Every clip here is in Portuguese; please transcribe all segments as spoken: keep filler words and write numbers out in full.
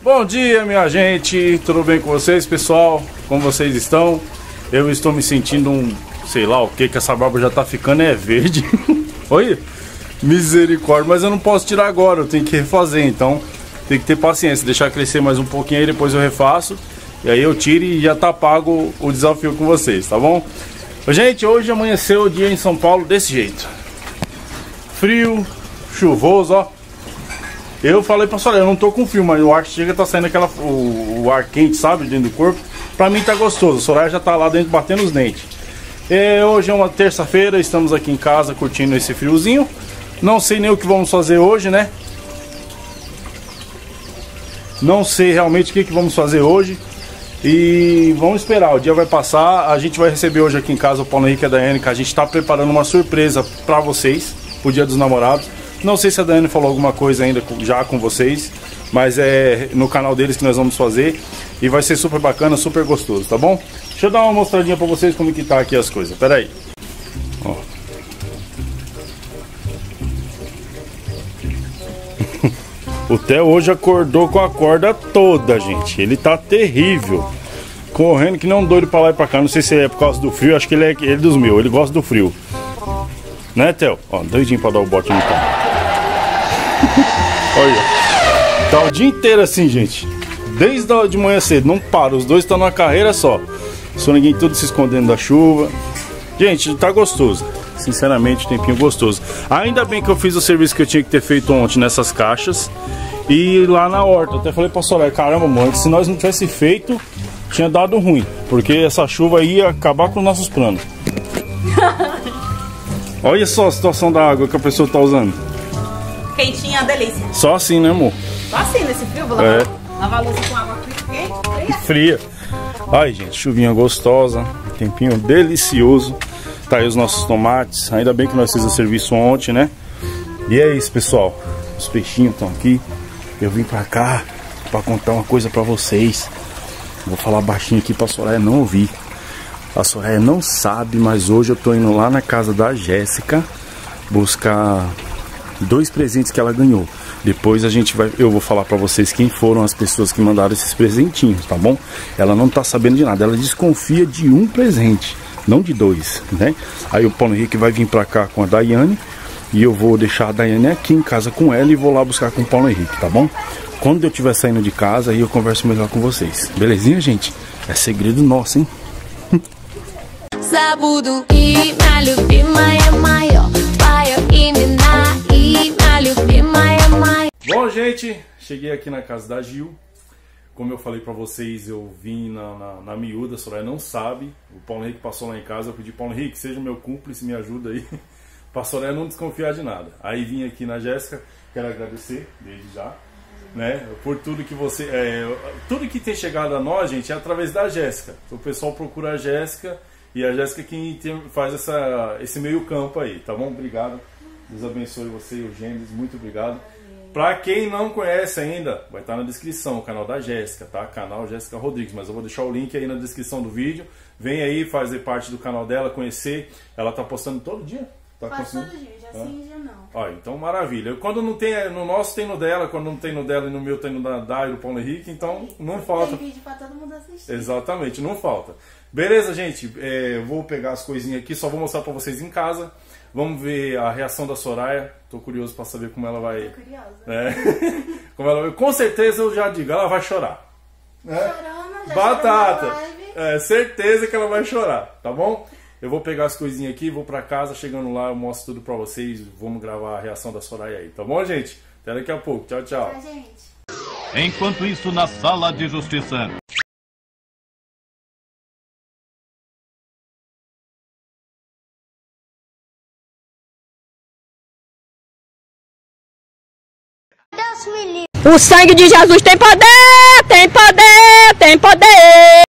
Bom dia, minha gente, tudo bem com vocês, pessoal? Como vocês estão? Eu estou me sentindo um, sei lá o que, que essa barba já tá ficando é verde. Olha, misericórdia, mas eu não posso tirar agora, eu tenho que refazer, então tem que ter paciência, deixar crescer mais um pouquinho aí, depois eu refaço. E aí eu tiro e já tá pago o desafio com vocês, tá bom? Gente, hoje amanheceu o dia em São Paulo desse jeito. Frio, chuvoso, ó. Eu falei pra Soraya, eu não tô com frio, mas o ar chega, tá saindo aquela, o, o ar quente, sabe, dentro do corpo. Pra mim tá gostoso, a Soraya já tá lá dentro batendo os dentes. E hoje é uma terça-feira, estamos aqui em casa curtindo esse friozinho. Não sei nem o que vamos fazer hoje, né? Não sei realmente o que, que vamos fazer hoje. E vamos esperar, o dia vai passar. A gente vai receber hoje aqui em casa o Paulo Henrique e a Daiane, que a gente tá preparando uma surpresa pra vocês, pro Dia dos Namorados. Não sei se a Daiane falou alguma coisa ainda já com vocês, mas é no canal deles que nós vamos fazer. E vai ser super bacana, super gostoso, tá bom? Deixa eu dar uma mostradinha pra vocês como que tá aqui as coisas, pera aí. Ó. O Theo hoje acordou com a corda toda, gente. Ele tá terrível. Correndo que não doido pra lá e pra cá. Não sei se é por causa do frio, acho que ele é, ele é dos meus, ele gosta do frio. Né, Theo? Ó, doidinho pra dar o bote no carro. Olha, tá o dia inteiro assim, gente. Desde a de manhã cedo, não para. Os dois estão numa carreira só. Só ninguém tudo se escondendo da chuva. Gente, tá gostoso. Sinceramente, tempinho gostoso. Ainda bem que eu fiz o serviço que eu tinha que ter feito ontem nessas caixas. E lá na horta, eu até falei pra Soraya, caramba, mãe, se nós não tivesse feito, tinha dado ruim. Porque essa chuva aí ia acabar com os nossos planos. Olha só a situação da água que a pessoa tá usando. Quentinha, delícia. Só assim, né, amor? Só assim, nesse frio, vou lavar, é. lavar a louça com água quente, fria. Fria. Ai, gente, chuvinha gostosa, tempinho delicioso. Tá aí os nossos tomates. Ainda bem que nós fizemos o serviço ontem, né? E é isso, pessoal. Os peixinhos estão aqui. Eu vim pra cá pra contar uma coisa pra vocês. Vou falar baixinho aqui pra Soraya não ouvir. A Soraya não sabe, mas hoje eu tô indo lá na casa da Jéssica buscar dois presentes que ela ganhou. Depois a gente vai, eu vou falar pra vocês quem foram as pessoas que mandaram esses presentinhos, tá bom? Ela não tá sabendo de nada, ela desconfia de um presente, não de dois, né? Aí o Paulo Henrique vai vir pra cá com a Daiane e eu vou deixar a Daiane aqui em casa com ela e vou lá buscar com o Paulo Henrique, tá bom? Quando eu estiver saindo de casa, aí eu converso melhor com vocês. Belezinha, gente? É segredo nosso, hein? Забуду и моя любимая моя, твое имя и моя любимая моя. Bom, gente, cheguei aqui na casa da Gil. Como eu falei pra vocês, eu vim na, na, na miúda, a Soraya não sabe. O Paulo Henrique passou lá em casa, eu pedi, Paulo Henrique, seja meu cúmplice, me ajuda aí. Pra Soraya não desconfiar de nada. Aí vim aqui na Jéssica, quero agradecer, desde já, né, por tudo que você... É, tudo que tem chegado a nós, gente, é através da Jéssica. O pessoal procura a Jéssica e a Jéssica quem tem, faz essa, esse meio campo aí, tá bom? Obrigado. Deus abençoe você e o Gênesis, muito obrigado. Pra quem não conhece ainda, vai estar na descrição o canal da Jéssica, tá? Canal Jéssica Rodrigues, mas eu vou deixar o link aí na descrição do vídeo. Vem aí fazer parte do canal dela, conhecer. Ela tá postando todo dia? Tá Faz todo dia, já sim, já não. Ó, então maravilha. Quando não tem, no nosso tem no dela, quando não tem no dela e no meu tem no da Dai e do Paulo Henrique, então não falta. Tem vídeo pra todo mundo assistir. Exatamente, não falta. Beleza, gente? É, eu vou pegar as coisinhas aqui, só vou mostrar pra vocês em casa. Vamos ver a reação da Soraya. Tô curioso pra saber como ela vai. Tô curiosa. É, como ela vai. Com certeza eu já digo, ela vai chorar. É? Chorando, já Batata. chorou na live. É, certeza que ela vai chorar, tá bom? Eu vou pegar as coisinhas aqui, vou pra casa, chegando lá eu mostro tudo pra vocês. Vamos gravar a reação da Soraya aí, tá bom, gente? Até daqui a pouco. Tchau, tchau. Tchau, gente. Enquanto isso, na sala de justiça. O sangue de Jesus tem poder, tem poder, tem poder.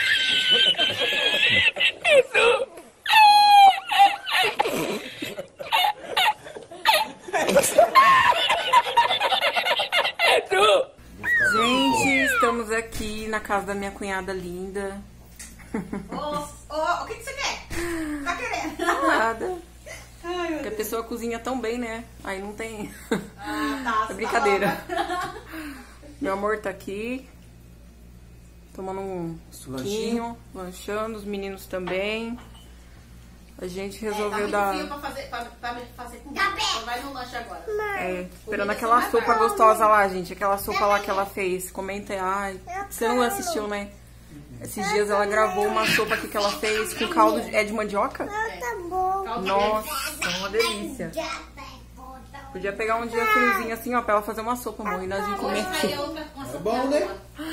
Gente, estamos aqui na casa da minha cunhada linda. Ô, ô, o que, que você quer? Tá querendo? Nada. Ai, meu Porque a Deus. pessoa cozinha tão bem, né? Aí não tem. Ah, tá, É brincadeira. tá Meu amor tá aqui. Tomando um suquinho, lanchando, os meninos também. A gente resolveu é, tá dar... frio pra fazer, pra, pra fazer comida. Então vai no lanche agora. É, esperando aquela sopa gostosa lá, gente. Aquela sopa lá que ela fez. Comenta aí. Ai, você não assistiu, né? Esses dias ela gravou uma sopa aqui que ela fez com caldo de, é de mandioca? Tá bom. Nossa, uma delícia. Podia pegar um dia friozinho assim, ó, pra ela fazer uma sopa, amor, e nós vamos comer aqui. É bom, né?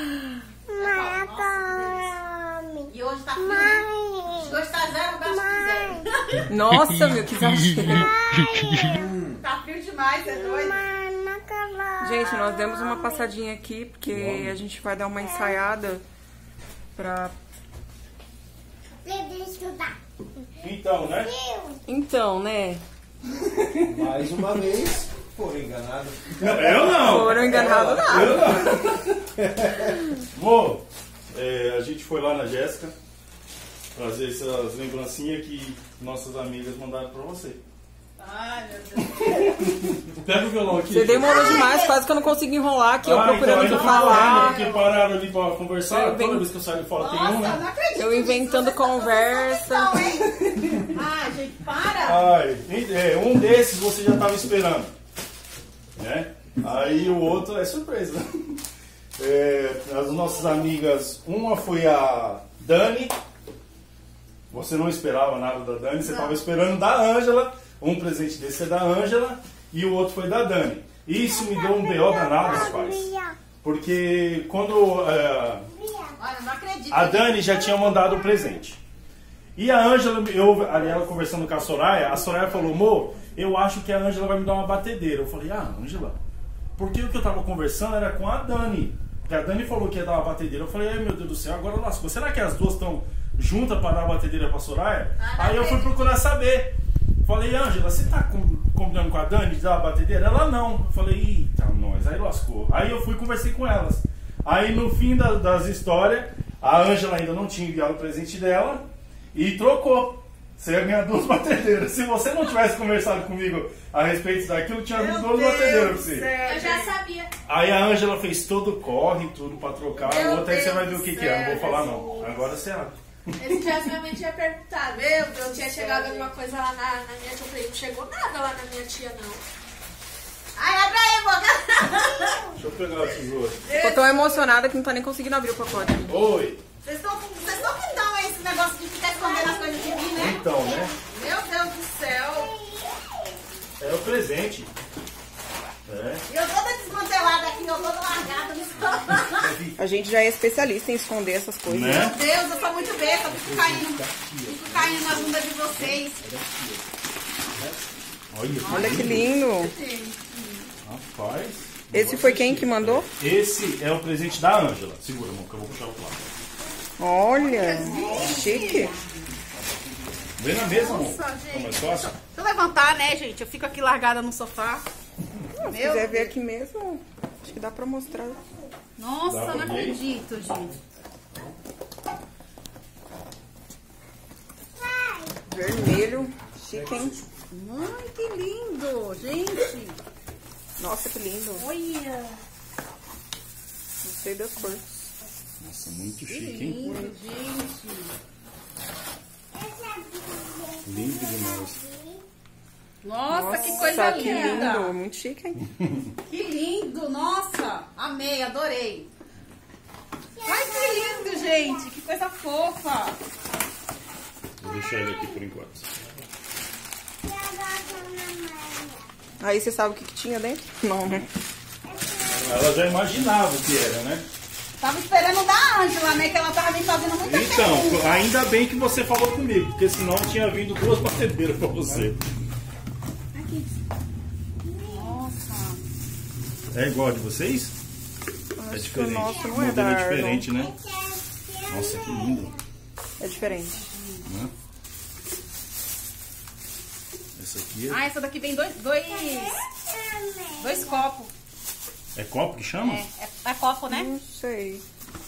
E hoje tá frio. Hoje tá zero, gasto quiser. Nossa, meu, que exagero. Tá frio demais, é doido. Gente, nós demos uma passadinha aqui, porque a gente vai dar uma ensaiada pra... Então, né? Então, né? Mais uma vez, foram enganados. Eu não. Foram enganados nada. Eu não. Vô, é, a gente foi lá na Jéssica trazer essas lembrancinhas que nossas amigas mandaram pra você. Ai, meu Deus. Pega o violão aqui. Você demorou demais, quase que eu não consigo enrolar aqui, eu Ah, procurando o então, que ainda tô falar. vendo, porque pararam ali pra conversar. Eu Toda venho- vez que eu saio de fora tem um, Nossa, eu né? não acredito. Eu inventando conversa. Não, hein? Ai, gente, para. Ai, é, um desses você já tava esperando, né? Aí o outro é surpresa. É, as nossas amigas, uma foi a Dani. Você não esperava nada da Dani, você estava esperando da Ângela. Um presente desse é da Ângela e o outro foi da Dani. Isso me deu um B O danado, os pais. Porque quando é, Olha, não acredito. a Dani já tinha mandado o presente. E a Ângela, eu ali ela conversando com a Soraya, a Soraya falou, amor, eu acho que a Ângela vai me dar uma batedeira. Eu falei, ah, Ângela, porque o que eu tava conversando era com a Dani. Porque a Dani falou que ia dar uma batedeira. Eu falei, ai meu Deus do céu, agora lascou. Será que as duas estão juntas para dar uma batedeira pra Soraya? Ah, Aí eu fui procurar saber. Falei, Ângela, você tá com- combinando com a Dani de dar uma batedeira? Ela não. Eu falei, eita, nós, aí lascou. Aí eu fui e conversei com elas. Aí no fim da- das histórias, a Ângela ainda não tinha enviado o presente dela e trocou. Você ia ganhar duas batedeiras. Se você não tivesse conversado comigo a respeito daquilo, tinha Meu duas Deus batedeiras pra do você. céu, Eu já sabia. Aí a Ângela fez todo o corre, tudo pra trocar. Meu O outro aí você Deus vai ver o do que, que é. Não vou céu, falar não. Jesus. Agora você abre. Ele tivesse minha mãe tinha perguntado, meu Deus, tinha chegado alguma coisa lá na, na minha tia. Eu falei, não chegou nada lá na minha tia, não. Ai, abre aí, boca. Deixa eu pegar a tesoura. Tô tão emocionada que não tá nem conseguindo abrir o pacote. Oi. Vocês estão vocês estão que dão esse negócio de ficar escondendo as coisas de mim, né? Então, né? Meu Deus do céu. É o presente. É. E eu toda desmantelada aqui, eu toda largada no sofá. A gente já é especialista em esconder essas coisas. Né? Meu Deus, eu sou muito besta, fico caindo. Fico caindo na bunda de vocês. Olha, Olha que lindo. Rapaz. Esse foi quem que mandou? Esse é o presente da Ângela. Segura, amor, que eu vou puxar o lado. Olha, chique. Vem na mesa, amor. Nossa, gente. Como é fácil? Deixa eu levantar, né, gente? Eu fico aqui largada no sofá. Se quiser ver aqui mesmo, acho que dá pra mostrar. Nossa, Dá não pra ver? acredito, gente. Vermelho, chique, hein? Ai, que lindo, gente. Nossa, que lindo. Olha. Gostei das cores. Nossa, muito Que chique, hein? lindo, gente. Lindo demais. Nossa, que coisa que linda. lindo. Muito chique, hein? Que lindo, nossa. Amei, adorei. Ai, que lindo, gente. Que coisa fofa. Vou deixar ele aqui por enquanto. Aí você sabe o que, que tinha dentro? Não, né? Ela já imaginava o que era, né? Tava esperando da Ângela, né? Que ela tava me fazendo muita Então, pergunta. ainda bem que você falou comigo, porque senão tinha vindo duas batedeiras pra você. Nossa. É igual a de vocês? É Acho que o diferente. nosso O não é modelo da é Argon. diferente, né? Nossa, que lindo. É diferente. Né? Essa aqui é... Ah, essa daqui vem dois, dois, dois copos. é copo que chama? É, é, é copo, né? Não sei.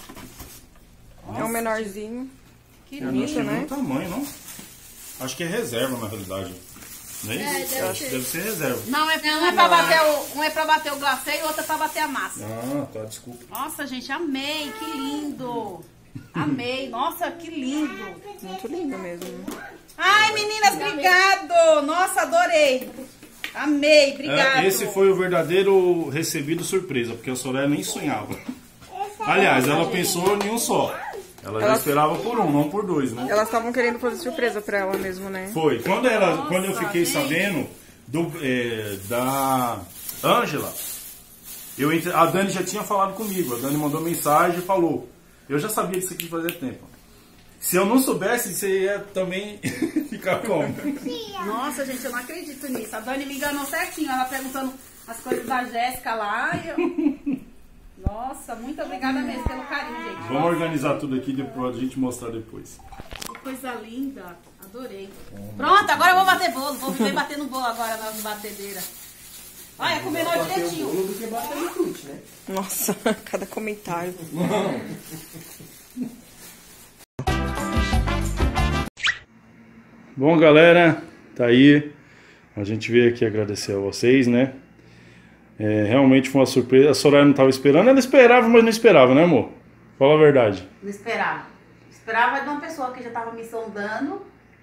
É um menorzinho. Que Eu não lindo. achei né? nenhum tamanho, não. Acho que é reserva, na realidade. Não é isso? É, deve Eu acho que ser. deve ser reserva. Não, é, um, é pra bater o, um é pra bater o glacê e o outro é pra bater a massa. Ah, tá, desculpa. Nossa, gente, amei, que lindo. Amei, nossa, que lindo. Muito lindo mesmo. Ai, meninas, obrigado. Nossa, adorei. Amei, obrigado. É, esse foi o verdadeiro recebido surpresa, porque a Soraya nem sonhava. Aliás, ela pensou em um só. Ela já Ela- esperava por um, não por dois, né? Elas estavam querendo fazer surpresa pra ela mesmo, né? Foi. Quando, ela, Nossa, quando eu fiquei gente. sabendo do, é, da Ângela, eu entre- a Dani já tinha falado comigo. A Dani mandou mensagem e falou: eu já sabia disso aqui fazia tempo. Se eu não soubesse, você ia também ficar como? Nossa, gente, eu não acredito nisso. A Dani me enganou certinho. Ela perguntando as coisas da Jéssica lá. E eu... Nossa, muito obrigada mesmo pelo carinho, gente. Vamos organizar tudo aqui depois, a gente mostrar depois. Que coisa linda. Adorei. Pronto, agora eu vou bater bolo. Vou viver batendo bolo agora nas batedeiras. Olha, com o menor direitinho. Bolo do que bater no chute, né? Nossa, cada comentário. Bom, galera, tá aí. A gente veio aqui agradecer a vocês, né? É, realmente foi uma surpresa. A Soraya não estava esperando. Ela esperava, mas não esperava, né, amor? Fala a verdade. Não esperava. Esperava de uma pessoa que já estava me sondando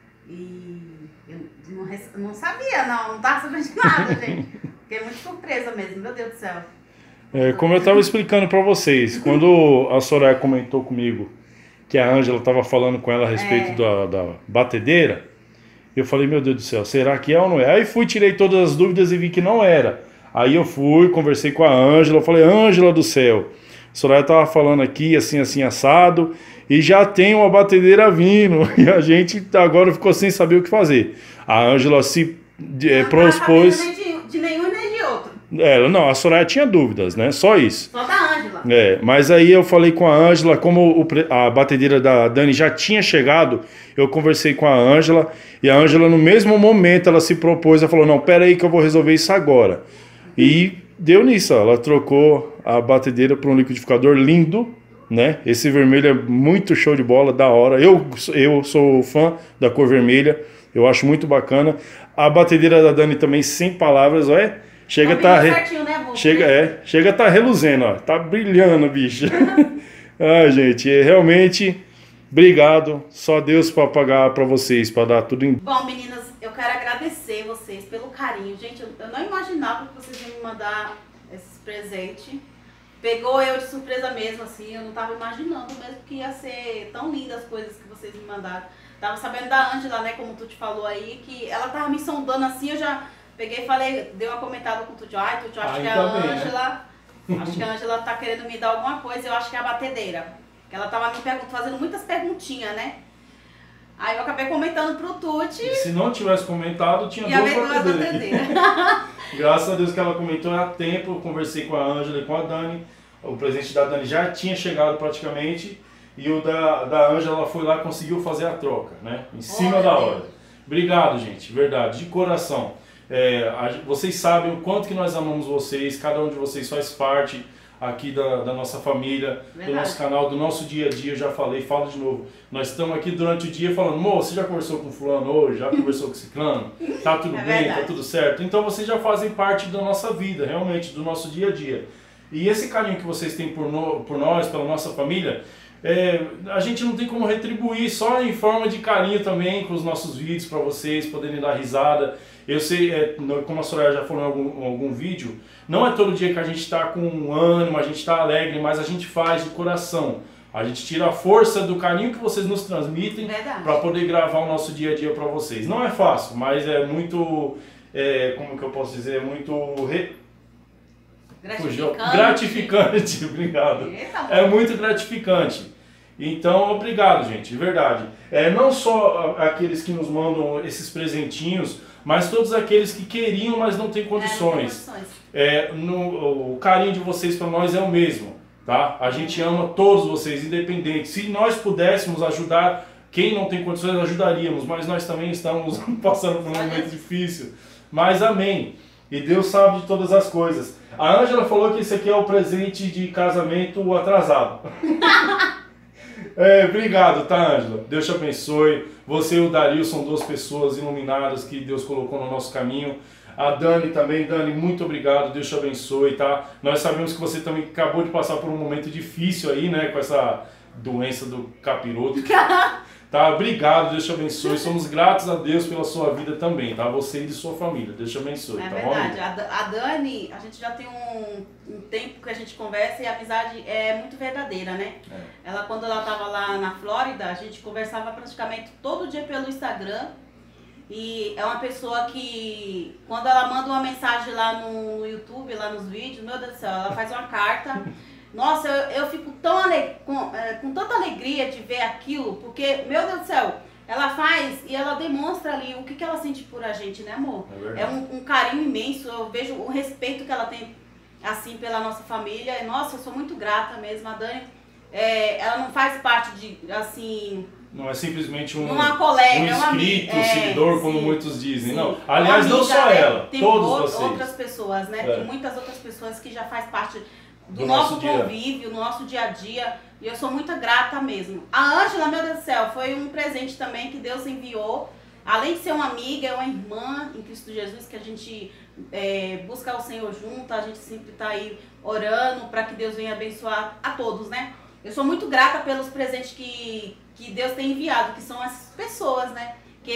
e eu não, rece- não sabia, não. Não estava sabendo de nada, gente. Fiquei muito surpresa mesmo, meu Deus do céu. É, como eu estava explicando para vocês, quando a Soraya comentou comigo que a Ângela estava falando com ela a respeito É. da, da batedeira, eu falei, meu Deus do céu, será que é ou não é? Aí fui, tirei todas as dúvidas e vi que não era. Aí eu fui, conversei com a Ângela, falei, Ângela do céu, a Soraya estava falando aqui, assim, assim, assado, e já tem uma batedeira vindo, e a gente agora ficou sem saber o que fazer. A Ângela se é, Não propôs... tava sabendo nem de, de nenhum nem de outro. Ela, não, a Soraya tinha dúvidas, né? Só isso. Só da Ângela. É, mas aí eu falei com a Ângela, como o pre- a batedeira da Dani já tinha chegado, eu conversei com a Ângela, e a Ângela no mesmo momento ela se propôs, ela falou, não, pera aí que eu vou resolver isso agora. E deu nisso, ó, ela trocou a batedeira por um liquidificador lindo, né? Esse vermelho é muito show de bola, da hora. Eu, eu sou fã da cor vermelha, eu acho muito bacana. A batedeira da Dani também, sem palavras, olha, chega a tá... Combina re- certinho, né, vô? Chega, é, chega a tá reluzendo, ó. Tá brilhando, bicho. Ah, gente, é, realmente, obrigado. Só Deus para pagar para vocês, para dar tudo em... Bom, meninas, eu quero agradecer vocês pelo carinho. Gente, eu, eu não imaginava que vocês iam me mandar esses presentes. Pegou eu de surpresa mesmo, assim. Eu não tava imaginando mesmo que ia ser tão lindas as coisas que vocês me mandaram. Tava sabendo da Ângela, né, como tu te falou aí, que ela tava me sondando assim, eu já peguei e falei, dei uma comentada com o Tuti. Ai, Tuti, eu acho Aí que a também, né? Ângela... Acho que a Ângela tá querendo me dar alguma coisa, eu acho que é a batedeira. Que ela tava me perguntando, fazendo muitas perguntinhas, né? Aí eu acabei comentando pro Tuti Se não tivesse comentado, tinha e a duas veio a batedeiras. batedeira. Graças a Deus que ela comentou há tempo, eu conversei com a Ângela e com a Dani. O presente da Dani já tinha chegado praticamente. E o da, da Ângela, ela foi lá e conseguiu fazer a troca, né? Em cima Olha, da Deus. hora. Obrigado, gente, verdade, de coração. É, a- vocês sabem o quanto que nós amamos vocês, cada um de vocês faz parte aqui da, da nossa família, do Verdade. nosso canal, do nosso dia a dia. Eu já falei, falo de novo. Nós estamos aqui durante o dia falando, moço, você já conversou com fulano hoje? Já conversou com ciclano? Tá tudo É bem? verdade. Tá tudo certo? Então vocês já fazem parte da nossa vida, realmente, do nosso dia a dia. E esse carinho que vocês têm por, no, por nós, pela nossa família, é, a gente não tem como retribuir, só em forma de carinho também com os nossos vídeos, para vocês poderem dar risada. Eu sei, é, no- como a Soraya já falou em algum, em algum vídeo, não é todo dia que a gente está com ânimo, a gente está alegre, mas a gente faz de coração. A gente tira a força do carinho que vocês nos transmitem Verdade. para poder gravar o nosso dia a dia para vocês. Não é fácil, mas é muito, é, como que eu posso dizer, é muito... Re... Fugiu. Gratificante. Gratificante, obrigado. Eita, É muito gratificante. Então, obrigado, gente, de verdade. É, não só a- aqueles que nos mandam esses presentinhos, mas todos aqueles que queriam, mas não têm condições. É, no- o carinho de vocês para nós é o mesmo, tá? A gente ama todos vocês, independente. Se nós pudéssemos ajudar quem não tem condições, ajudaríamos, mas nós também estamos passando por um momento difícil. Mas amém. E Deus sabe de todas as coisas. A Ângela falou que esse aqui é o presente de casamento atrasado. É, obrigado, tá, Ângela? Deus te abençoe. Você e o Dario são duas pessoas iluminadas que Deus colocou no nosso caminho. A Dani também, Dani, muito obrigado, Deus te abençoe, tá? Nós sabemos que você também acabou de passar por um momento difícil aí, né, com essa doença do capiroto. Tá? Obrigado, Deus te abençoe. Somos gratos a Deus pela sua vida também, tá? Você e de sua família. Deus te abençoe, é tá verdade. bom? A Dani, a gente já tem um, um tempo que a gente conversa e a amizade é muito verdadeira, né? É. Ela, quando ela tava lá na Flórida, a gente conversava praticamente todo dia pelo Instagram. E é uma pessoa que, quando ela manda uma mensagem lá no YouTube, lá nos vídeos, meu Deus do céu, ela faz uma carta. Nossa, eu, eu fico tão ale... com, é, com tanta alegria de ver aquilo, porque, meu Deus do céu, ela faz e ela demonstra ali o que, que ela sente por a gente, né, amor? É, é um, um carinho imenso, eu vejo o respeito que ela tem, assim, pela nossa família. E, nossa, eu sou muito grata mesmo. A Dani, é, ela não faz parte de, assim... Não é simplesmente um, uma colega, um inscrito, uma, um seguidor, é, como sim, muitos dizem. sim. Não, aliás, não só amiga, ela, tem todos outro, vocês. outras pessoas, né? É. Tem muitas outras pessoas que já faz parte do, do nosso, nosso convívio, do nosso dia a dia. E eu sou muito grata mesmo. A Ângela, meu Deus do céu, foi um presente também que Deus enviou. Além de ser uma amiga, é uma irmã em Cristo Jesus, que a gente é, busca o Senhor junto, a gente sempre está aí orando para que Deus venha abençoar a todos, né? Eu sou muito grata pelos presentes que, que Deus tem enviado, que são essas pessoas, né? Que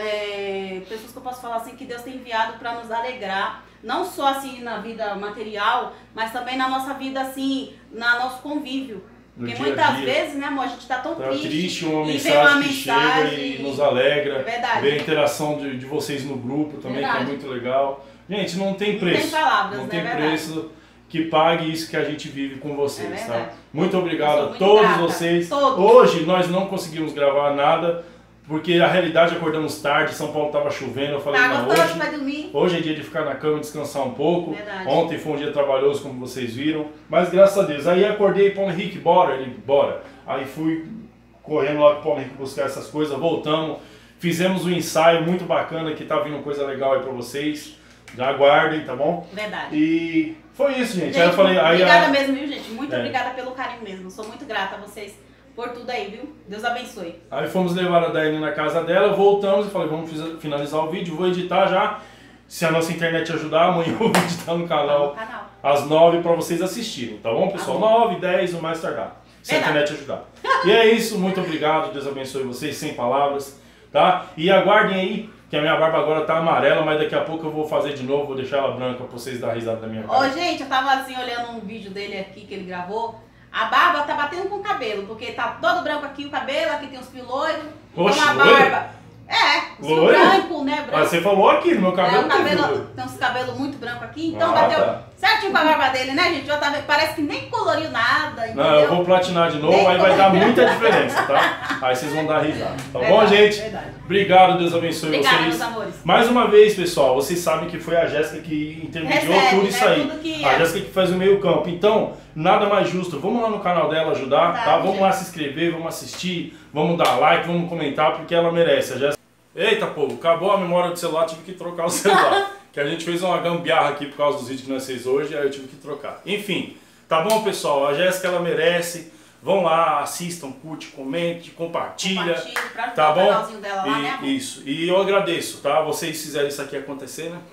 é, é, pessoas que eu posso falar assim, que Deus tem enviado para nos alegrar, não só assim na vida material, mas também na nossa vida assim, no nosso convívio. No Porque dia muitas a dia. vezes, né, amor, a gente tá tão Tá triste, triste, uma e mensagem, vem uma que mensagem chega e nos alegra. É verdade. Ver a interação de, de vocês no grupo também, Verdade. que é muito legal. Gente, não tem Não preço. tem palavras, não né? tem É verdade. preço que pague isso que a gente vive com vocês, É tá? verdade. Muito Eu obrigado sou a muito todos grata. vocês. Todos. Hoje nós não conseguimos gravar nada, porque a realidade acordamos tarde, São Paulo estava chovendo, eu falei, Tá não, gostoso, hoje, vai dormir. hoje é dia de ficar na cama e descansar um pouco. Verdade. Ontem foi um dia trabalhoso, como vocês viram, mas graças a Deus. Aí acordei, Paulo Henrique, bora, ele, bora. Aí fui correndo lá com o Paulo Henrique buscar essas coisas, voltamos, fizemos um ensaio muito bacana, que tá vindo coisa legal aí pra vocês. Já aguardem, tá bom? Verdade. E foi isso, gente. Gente, aí eu falei, aí obrigada a... mesmo, viu, gente? Muito É. obrigada pelo carinho mesmo. Sou muito grata a vocês por tudo aí, viu? Deus abençoe. Aí fomos levar a Daiane na casa dela, voltamos e falei, vamos finalizar o vídeo, vou editar já. Se a nossa internet ajudar, amanhã eu vou editar no canal, No canal. às nove pra vocês assistirem, tá bom, pessoal? Tá bom. nove, dez, o mais tardar. Se a Verdade. internet ajudar. E é isso, muito obrigado, Deus abençoe vocês, sem palavras, tá? E aguardem aí, que a minha barba agora tá amarela, mas daqui a pouco eu vou fazer de novo, vou deixar ela branca pra vocês darem risada da minha cara. Ô, gente, eu tava assim olhando um vídeo dele aqui que ele gravou. A barba tá batendo com o cabelo, porque tá todo branco aqui o cabelo, aqui tem os fios loiros. Oxe, então a loiro? barba. É, os fios Loiro? branco, né? Branco. Ah, você falou aqui, no meu É, cabelo o tem cabelo, fio. tem uns cabelos muito brancos aqui, então Ah, bateu tá. certinho com a barba dele, né, gente? Já tá, vendo? Parece que nem coloriu nada, entendeu? Não, eu vou platinar de novo, Nem aí vai dar coloriu. muita diferença, tá? Aí vocês vão dar risada, tá bom, Verdade, gente? verdade. Obrigado, Deus abençoe Obrigada, vocês. meus amores. Mais uma vez, pessoal, vocês sabem que foi a Jéssica que intermediou Recebe, tudo né, isso aí. tudo que A é. Jéssica que faz o meio campo. Então, nada mais justo. Vamos lá no canal dela ajudar, Tá, tá? Vamos gente. lá se inscrever, vamos assistir, vamos dar like, vamos comentar, porque ela merece. A Jéssica... Eita, povo, acabou a memória do celular, tive que trocar o celular. Que a gente fez uma gambiarra aqui por causa dos vídeos que nós fez hoje, aí eu tive que trocar. Enfim, tá bom, pessoal? A Jéssica, ela merece. Vão lá, assistam, curte, comente, compartilha. Compartilhe pra ajudar Tá o bom? canalzinho dela lá, E- né, amor? Isso. E eu agradeço, tá? Vocês fizeram isso aqui acontecer, né?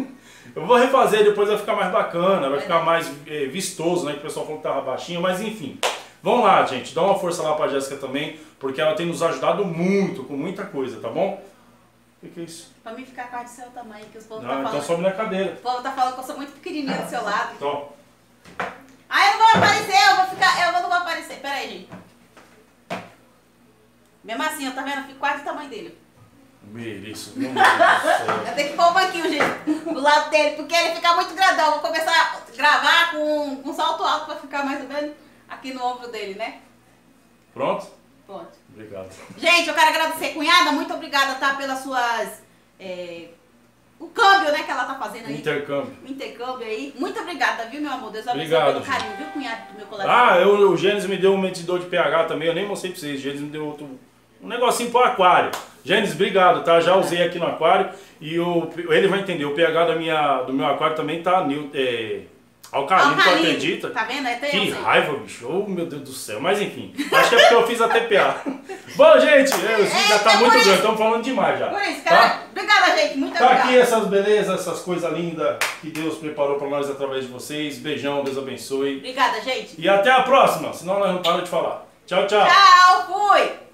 Eu vou refazer, depois vai ficar mais bacana, vai ficar mais eh, vistoso, né? Que o pessoal falou que tava baixinho, mas enfim. Vão lá, gente. Dá uma força lá pra Jéssica também, porque ela tem nos ajudado muito, com muita coisa, tá bom? O que, que é isso? Pra mim ficar quase do seu tamanho, que os povos Ah, tá então falando. sobe na cadeira. O povo tá falando que eu sou muito pequenininha do seu lado. Então, Ah, eu não vou aparecer, eu vou ficar. Eu não vou aparecer. Pera aí, gente. Mesmo assim, eu tá vendo? Eu fico quase do tamanho dele. mereço, meu Deus do céu. Eu tenho que pôr um banquinho, gente, do lado dele, porque ele fica muito grandão. Eu vou começar a gravar com, com salto alto pra ficar mais ou menos aqui no ombro dele, né? Pronto? Pronto. Obrigado. Gente, eu quero agradecer, cunhada. Muito obrigada, tá? Pelas suas. É, o câmbio, né, que ela tá fazendo aí. Intercâmbio. O intercâmbio aí. Muito obrigada, viu, meu amor? Deus abençoe Obrigado, pelo gente. carinho, viu, cunhado do meu coração. Ah, eu, o Gênesis me deu um medidor de pH também, eu nem mostrei pra vocês. O Gênesis me deu outro, um negocinho pro aquário. Gênesis, obrigado, tá? Já usei aqui no aquário e o, ele vai entender. O pH da minha, do meu aquário também tá, neu- é, Olha o Carlinho, tu Carlinho. acredita? Tá vendo? É tenso, Que hein? raiva, bicho. Oh, meu Deus do céu. Mas enfim, acho que é porque eu fiz a T P A. Bom, gente, eu, já tá é muito por grande, isso. estamos falando demais já. Por isso, cara. Tá? Obrigada, gente. Muito Tá obrigada. aqui essas belezas, essas coisas lindas que Deus preparou pra nós através de vocês. Beijão, Deus abençoe. Obrigada, gente. E até a próxima, senão nós não paramos de falar. Tchau, tchau. Tchau, fui.